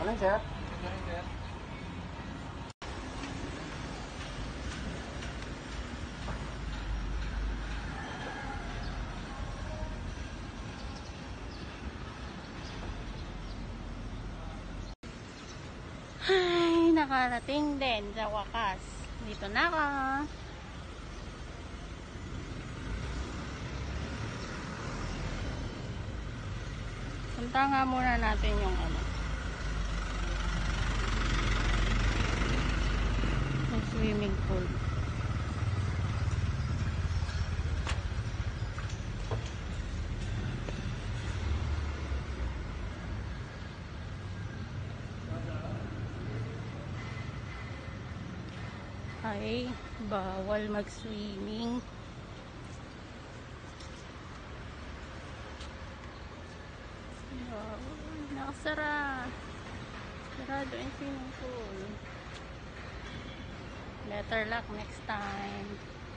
Ano, sir? Ay, nakarating din sa wakas. Dito na ako. Punta nga muna natin yung yung swimming pool. Ay, bawal mag-swimming. Nakasara. Sarado yung swimming pool. Better luck next time.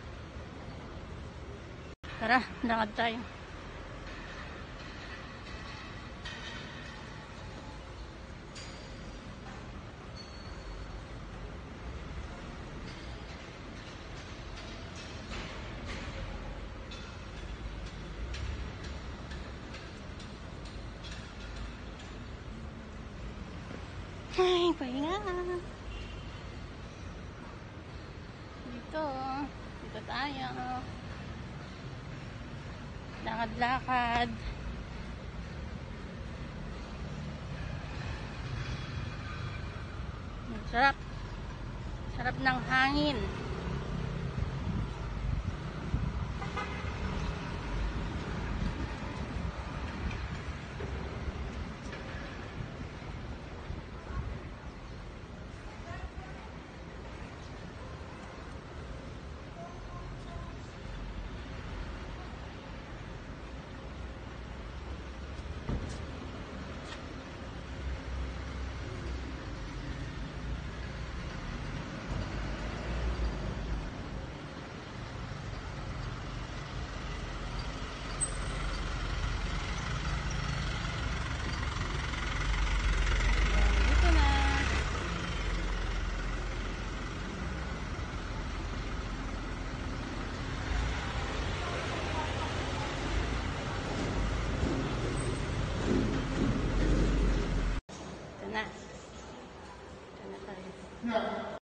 Tara, lakad tayo. Ay, pahinga. Dito tayo. Lakad-lakad. Sarap. Sarap ng hangin. Ito na tayo.